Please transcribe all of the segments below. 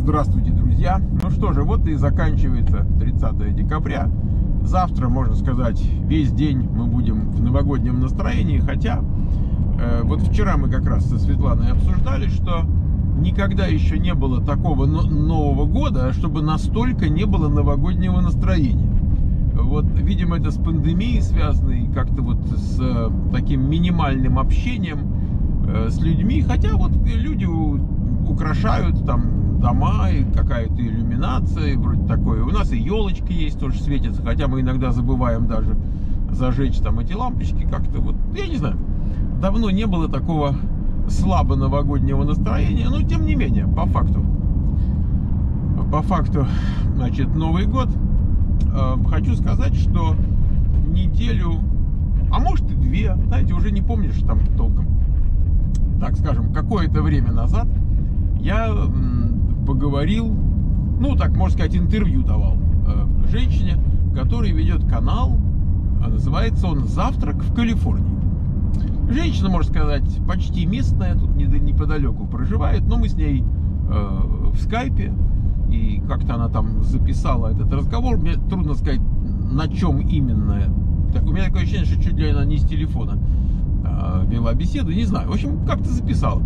Здравствуйте, друзья! Ну что же, вот и заканчивается 30 декабря. Завтра, можно сказать, весь день мы будем в новогоднем настроении. Хотя, вот вчера мы как раз со Светланой обсуждали, что никогда еще не было такого Нового года, чтобы настолько не было новогоднего настроения. Вот, видимо, это с пандемией связано и как-то вот с таким минимальным общением с людьми. Хотя вот люди украшают там дома, и какая-то иллюминация, и вроде такое. У нас и елочки есть, тоже светятся, хотя мы иногда забываем даже зажечь там эти лампочки как-то. Вот, я не знаю, давно не было такого слабо новогоднего настроения, но тем не менее, по факту, значит, Новый год. Хочу сказать, что неделю, а может и две, знаете, уже не помнишь там толком, так скажем, какое-то время назад я поговорил, ну, так можно сказать, интервью давал женщине, которая ведет канал, называется он «Завтрак в Калифорнии». Женщина, можно сказать, почти местная, тут неподалеку проживает, но мы с ней в скайпе, и как-то она там записала этот разговор. Мне трудно сказать, на чем именно. Так, у меня такое ощущение, что чуть ли она не с телефона вела беседу, не знаю. В общем, как-то записала.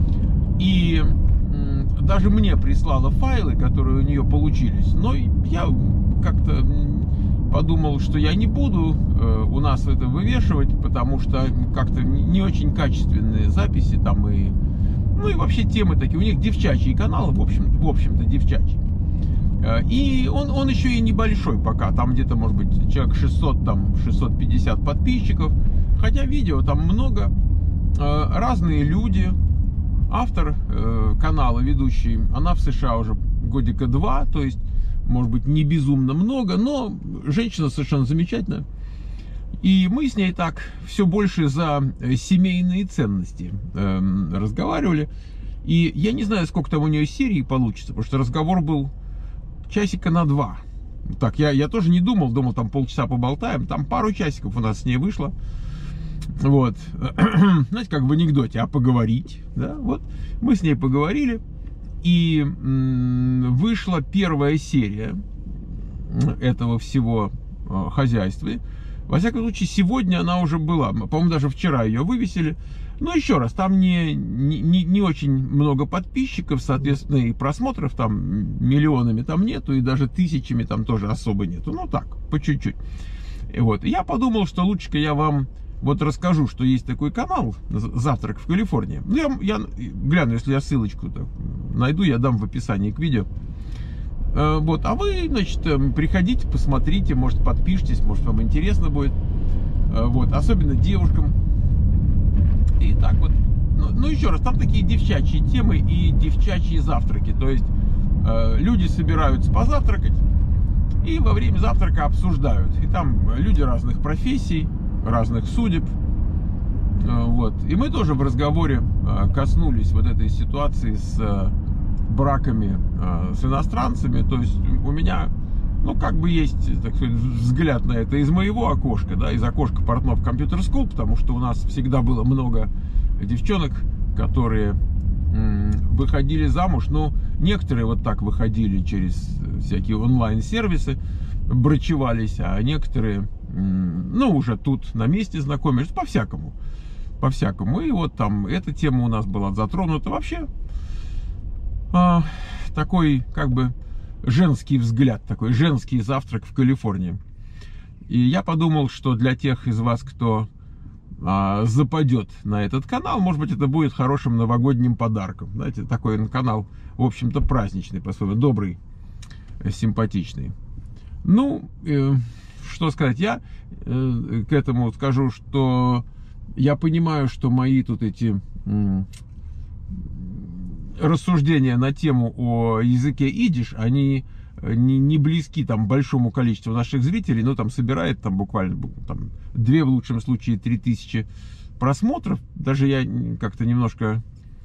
И даже мне прислала файлы, которые у нее получились. Но я как-то подумал, что я не буду у нас это вывешивать, потому что как-то не очень качественные записи там и... Ну и вообще темы такие. У них девчачьи каналы, в общем-то, девчачьи. И он еще и небольшой пока. Там где-то, может быть, человек 600, там 650 подписчиков. Хотя видео там много. Разные люди. Автор канала, ведущий, она в США уже годика 2. То есть, может быть, не безумно много. Но женщина совершенно замечательная. И мы с ней так все больше за семейные ценности разговаривали. И я не знаю, сколько там у нее серий получится, потому что разговор был часика на 2. Так, я тоже не думал там полчаса поболтаем. Там пару часиков у нас с ней вышло. Вот. Знаете, как в анекдоте, а поговорить. Да? Вот. Мы с ней поговорили. И вышла первая серия этого всего хозяйства. Во всяком случае, сегодня она уже была. По-моему, даже вчера ее вывесили. Но еще раз, там не очень много подписчиков, соответственно, и просмотров там миллионами там нету, и даже тысячами там тоже особо нету. Ну так, по чуть-чуть. Вот. И я подумал, что лучше-ка я вам вот расскажу, что есть такой канал «Завтрак в Калифорнии». Ну, я гляну, если я ссылочку найду, я дам в описании к видео. Вот, а вы, значит, приходите, посмотрите, может, подпишитесь, может, вам интересно будет. Вот, особенно девушкам. И так вот, ну еще раз, там такие девчачьи темы и девчачьи завтраки. То есть, люди собираются позавтракать и во время завтрака обсуждают. И там люди разных профессий, разных судеб. Вот, и мы тоже в разговоре коснулись вот этой ситуации с браками с иностранцами. То есть у меня, ну, как бы есть, так сказать, взгляд на это из моего окошка, да, из окошка Портнов Computer School, потому что у нас всегда было много девчонок, которые выходили замуж. Ну, некоторые вот так выходили через всякие онлайн-сервисы, брачевались, а некоторые, ну, уже тут на месте знакомились, по-всякому. И вот там эта тема у нас была затронута. Вообще такой, как бы, женский взгляд, такой женский завтрак в Калифорнии. И я подумал, что для тех из вас, кто западет на этот канал, может быть, это будет хорошим новогодним подарком. Знаете, такой канал, в общем-то, праздничный, по-своему, добрый, симпатичный. Ну, что сказать, я к этому скажу, что я понимаю, что мои тут эти рассуждения на тему о языке идиш, они не близки там большому количеству наших зрителей, но там собирает там буквально там 2, в лучшем случае 3000 просмотров. Даже я как-то немножко,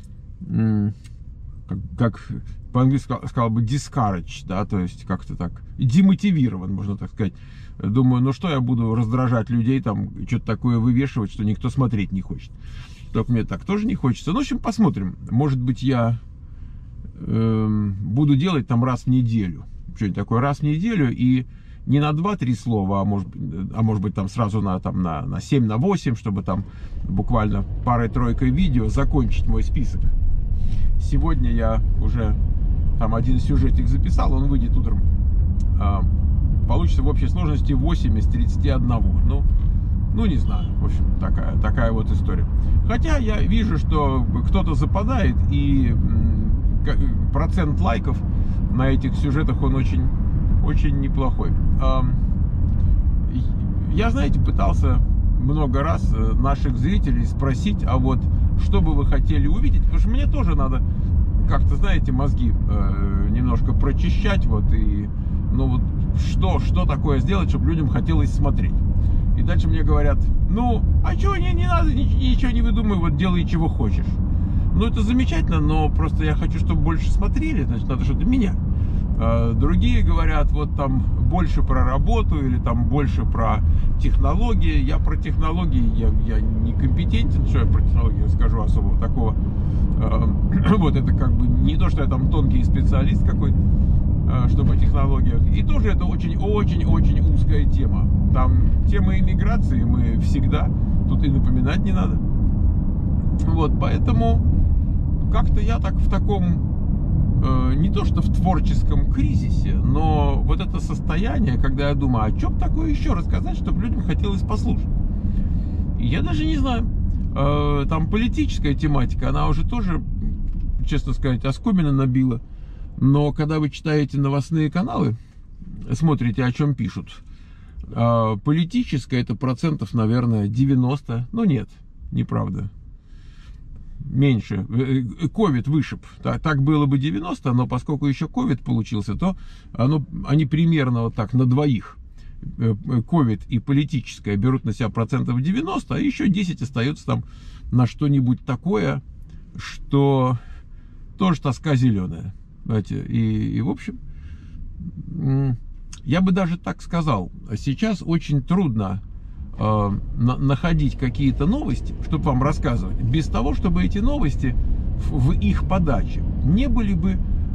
как по-английски сказал бы, discouraged, да, то есть как-то так демотивирован, можно так сказать. Думаю, ну что я буду раздражать людей, там что-то такое вывешивать, что никто смотреть не хочет. Только мне так тоже не хочется. Ну, в общем, посмотрим. Может быть, я буду делать там раз в неделю. Что-нибудь такое раз в неделю, и не на 2-3 слова, а может быть там сразу на 7, на 8, чтобы там буквально парой-тройкой видео закончить мой список. Сегодня я уже там один сюжетик записал, он выйдет утром. Получится в общей сложности 8 из 31. Ну не знаю, в общем, такая вот история. Хотя я вижу, что кто-то западает, и процент лайков на этих сюжетах он очень неплохой. Я, знаете, пытался много раз наших зрителей спросить, а вот что бы вы хотели увидеть, потому что мне тоже надо как-то, знаете, мозги немножко прочищать, вот, и, ну вот, что такое сделать, чтобы людям хотелось смотреть. И дальше мне говорят, ну, а чего, не надо, ничего не выдумывай, вот делай, чего хочешь. Ну, это замечательно, но просто я хочу, чтобы больше смотрели, значит, надо что-то менять. Другие говорят, вот там больше про работу или там больше про технологии. Я про технологии, я не компетентен, что я про технологии скажу особо такого. Вот это как бы не то, что я там тонкий специалист какой, чтобы о технологиях. И тоже это очень узкая тема. Там тема иммиграции мы всегда, тут и напоминать не надо. Вот, поэтому как-то я так в таком, не то что в творческом кризисе, но вот это состояние, когда я думаю, а что бы такое еще рассказать, чтобы людям хотелось послушать. И я даже не знаю, там политическая тематика, она уже тоже, честно сказать, оскомину набила. Но когда вы читаете новостные каналы, смотрите, о чем пишут, политическая, это процентов, наверное, 90, ну нет, неправда. Меньше. Ковид вышиб. Так было бы 90, но поскольку еще ковид получился, то они примерно вот так на двоих. Ковид и политическое берут на себя процентов 90, а еще 10 остается там на что-нибудь такое, что тоже тоска зеленая. Знаете, и в общем, я бы даже так сказал, сейчас очень трудно находить какие-то новости, чтобы вам рассказывать, без того, чтобы эти новости в их подаче не были бы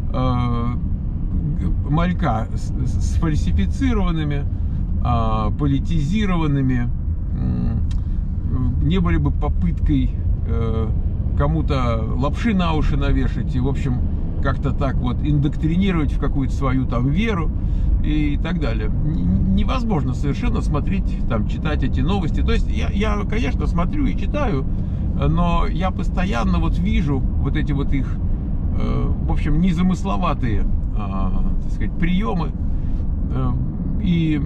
малька сфальсифицированными, политизированными, не были бы попыткой кому-то лапши на уши навешать и, в общем, как-то так вот индоктринировать в какую-то свою там веру и так далее. Невозможно совершенно смотреть, там, читать эти новости. То есть я, конечно, смотрю и читаю, но я постоянно вот вижу вот эти вот их, в общем, незамысловатые, так сказать, приемы. И,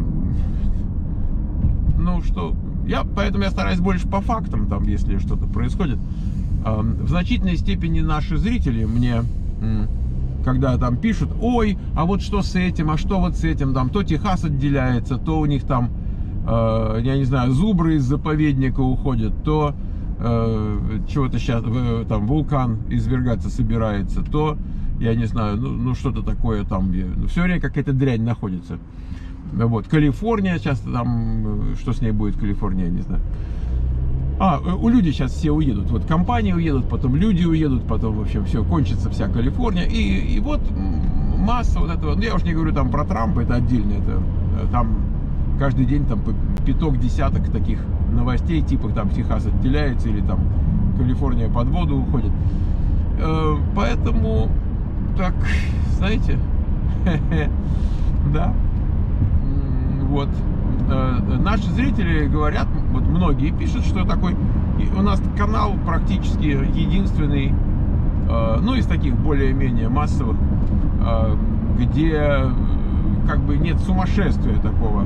ну что, поэтому я стараюсь больше по фактам, там, если что-то происходит. В значительной степени наши зрители мне, когда там пишут, ой, а вот что с этим, а что вот с этим, там, то Техас отделяется, то у них там, я не знаю, зубры из заповедника уходят, то чего-то сейчас, там, вулкан извергаться собирается, то, я не знаю, ну что-то такое там, все время какая-то дрянь находится. Вот, Калифорния сейчас там, что с ней будет, Калифорния, я не знаю. У людей сейчас все уедут, вот компании уедут, потом люди уедут, потом, в общем, все, кончится вся Калифорния, и вот масса вот этого, ну, я уж не говорю там про Трампа, это отдельно, это там каждый день там пяток-десяток таких новостей, типа там Техас отделяется, или там Калифорния под воду уходит, поэтому, так, знаете, да, вот. Наши зрители говорят, вот многие пишут, что такой у нас канал практически единственный, ну, из таких более-менее массовых, где как бы нет сумасшествия такого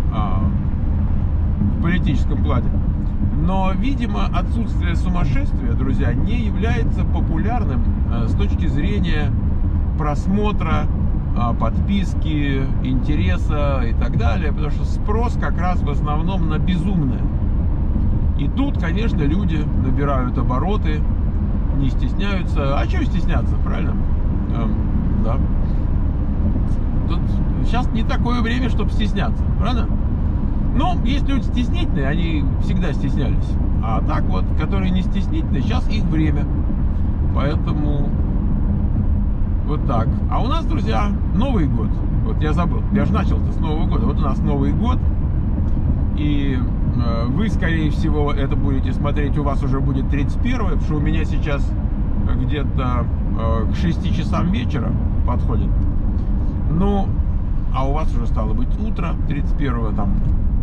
в политическом плане. Но, видимо, отсутствие сумасшествия, друзья, не является популярным с точки зрения просмотра, подписки, интереса и так далее, потому что спрос как раз в основном на безумное. И тут, конечно, люди набирают обороты, не стесняются. А чего стесняться, правильно? Да. Тут сейчас не такое время, чтобы стесняться, правильно? Но есть люди стеснительные, они всегда стеснялись. А так вот, которые не стеснительные, сейчас их время. Поэтому Вот так. А у нас, друзья, Новый год. Вот я забыл. Я же начал-то с Нового года. Вот у нас Новый год. И вы, скорее всего, это будете смотреть, у вас уже будет 31-е, потому что у меня сейчас где-то к 6 часам вечера подходит. Ну, а у вас уже стало быть утро 31-го там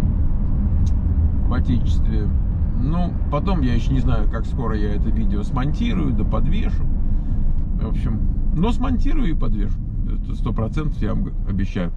в Отечестве. Ну, потом я еще не знаю, как скоро я это видео смонтирую, да подвешу. В общем, но смонтирую и подвешу. Это 100%, я вам обещаю.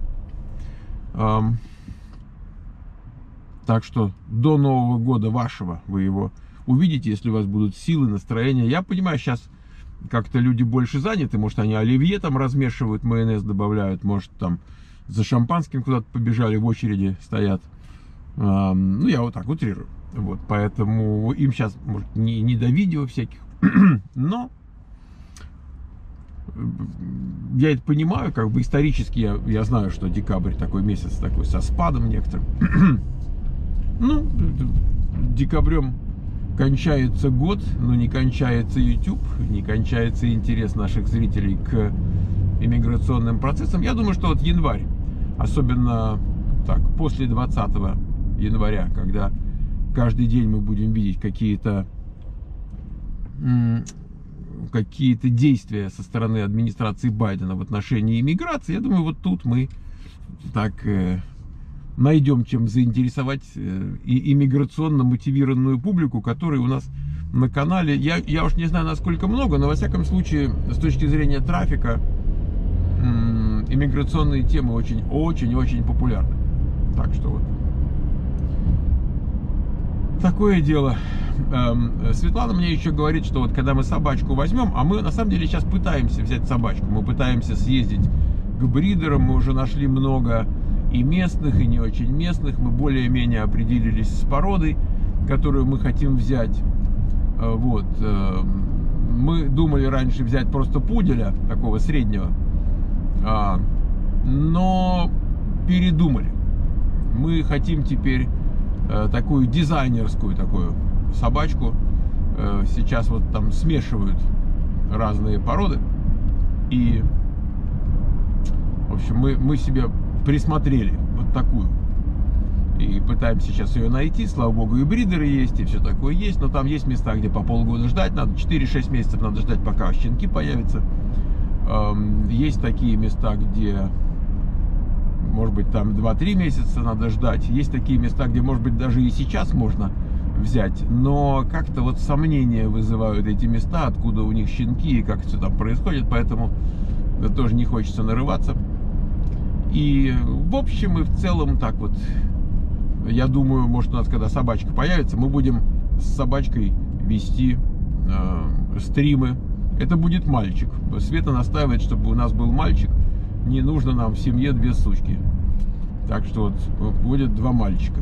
Так что до Нового года вашего вы его увидите, если у вас будут силы, настроения. Я понимаю, сейчас как-то люди больше заняты. Может, они оливье там размешивают, майонез добавляют. Может, там за шампанским куда-то побежали, в очереди стоят. Ну, я вот так утрирую. Вот, поэтому им сейчас, может, не до видео всяких. Но я это понимаю, как бы исторически я знаю, что декабрь такой месяц, такой со спадом некоторым. Ну, декабрем кончается год, но не кончается YouTube, не кончается интерес наших зрителей к иммиграционным процессам. Я думаю, что вот январь, особенно так, после 20 января, когда каждый день мы будем видеть какие-то действия со стороны администрации Байдена в отношении иммиграции, я думаю, вот тут мы так найдем чем заинтересовать и иммиграционно мотивированную публику, которая у нас на канале, я уж не знаю, насколько много, но во всяком случае, с точки зрения трафика, иммиграционные темы очень популярны. Так что вот такое дело. Светлана мне еще говорит, что вот когда мы собачку возьмем, а мы на самом деле сейчас пытаемся взять собачку, мы пытаемся съездить к бридерам, мы уже нашли много и местных, и не очень местных, мы более-менее определились с породой, которую мы хотим взять. Вот. Мы думали раньше взять просто пуделя, такого среднего, но передумали. Мы хотим теперь такую дизайнерскую такую собачку. Сейчас вот там смешивают разные породы. И, в общем, мы себе присмотрели вот такую. И пытаемся сейчас ее найти. Слава богу, и бридеры есть, и все такое есть. Но там есть места, где по полгода ждать надо. 4-6 месяцев надо ждать, пока щенки появятся. Есть такие места, где, может быть, там 2-3 месяца надо ждать. Есть такие места, где, может быть, даже и сейчас можно взять. Но как-то вот сомнения вызывают эти места, откуда у них щенки и как все там происходит. Поэтому тоже не хочется нарываться. И в общем и в целом так вот, я думаю, может, у нас когда собачка появится, мы будем с собачкой вести стримы. Это будет мальчик. Света настаивает, чтобы у нас был мальчик. Не нужно нам в семье 2 сучки. Так что вот будет 2 мальчика.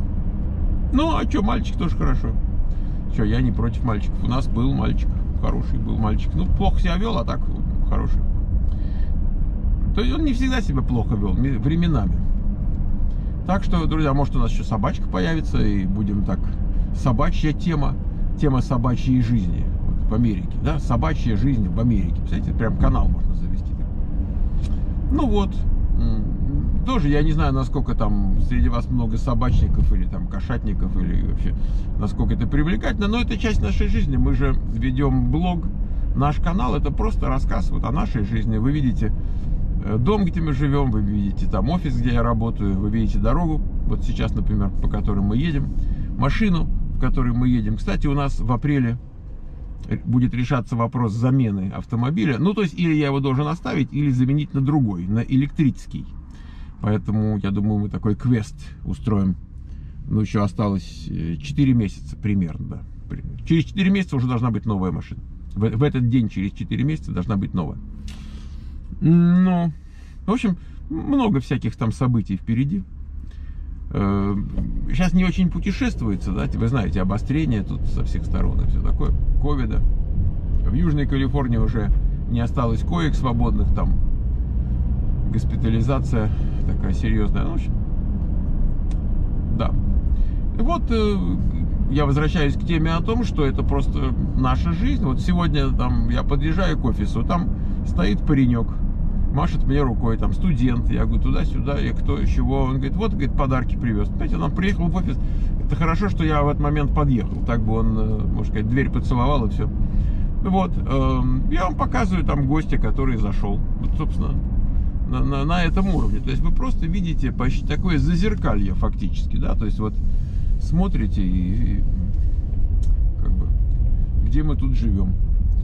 Ну, а что, мальчик тоже хорошо. Что, я не против мальчиков. У нас был мальчик. Хороший был мальчик. Ну, плохо себя вел, а так хороший. То есть он не всегда себя плохо вел, временами. Так что, друзья, может, у нас еще собачка появится, и будем так... Собачья тема собачьей жизни вот, в Америке, да? Собачья жизнь в Америке. Представляете, прям канал можно завести. Ну вот. Тоже я не знаю, насколько там среди вас много собачников или там кошатников, или вообще насколько это привлекательно, но это часть нашей жизни. Мы же ведем блог. Наш канал — это просто рассказ вот о нашей жизни. Вы видите дом, где мы живем, вы видите там офис, где я работаю, вы видите дорогу, вот сейчас, например, по которой мы едем, машину, в которой мы едем. Кстати, у нас в апреле будет решаться вопрос замены автомобиля. Ну, то есть, или я его должен оставить, или заменить на другой, на электрический. Поэтому, я думаю, мы такой квест устроим. Ну, еще осталось 4 месяца примерно, да. Через 4 месяца уже должна быть новая машина. В этот день, через 4 месяца, должна быть новая. Ну, в общем, много всяких там событий впереди. Сейчас не очень путешествуется, да, вы знаете, обострение тут со всех сторон и все такое, ковида. В Южной Калифорнии уже не осталось коек свободных, там госпитализация такая серьезная. Ну, в общем, да. И вот я возвращаюсь к теме о том, что это просто наша жизнь. Вот сегодня там я подъезжаю к офису, там стоит паренек, машет мне рукой, там, студент. Я говорю, туда-сюда, и кто, из чего? Он говорит, вот, говорит, подарки привез. Понимаете, он приехал в офис. Это хорошо, что я в этот момент подъехал. Так бы он, можно сказать, дверь поцеловал, и все. Вот, я вам показываю там гостя, который зашел. Вот, собственно, на этом уровне. То есть вы просто видите почти такое зазеркалье фактически, да, то есть вот смотрите и как бы, где мы тут живем.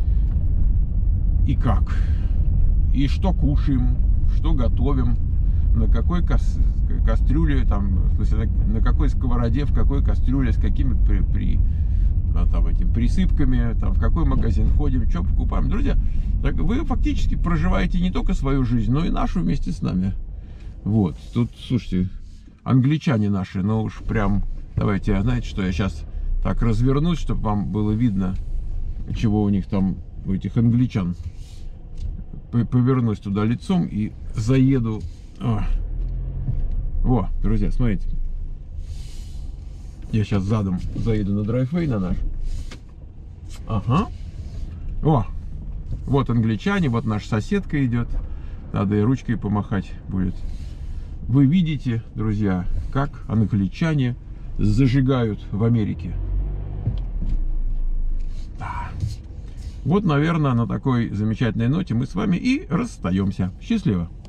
И как. И что кушаем, что готовим, на какой кастрюле, там, в смысле, на какой сковороде, в какой кастрюле, с какими там, этими присыпками, там, в какой магазин ходим, что покупаем. Друзья, так вы фактически проживаете не только свою жизнь, но и нашу вместе с нами. Вот, тут, слушайте, англичане наши, ну уж прям, давайте, знаете, что я сейчас так развернусь, чтобы вам было видно, чего у них там, у этих англичан. Повернусь туда лицом и заеду. О, друзья, смотрите. Я сейчас задом заеду на драйввей на наш. Ага. О, вот англичане, вот наша соседка идет. Надо и ручкой помахать будет. Вы видите, друзья, как англичане зажигают в Америке. Да. Вот, наверное, на такой замечательной ноте мы с вами и расстаемся. Счастливо!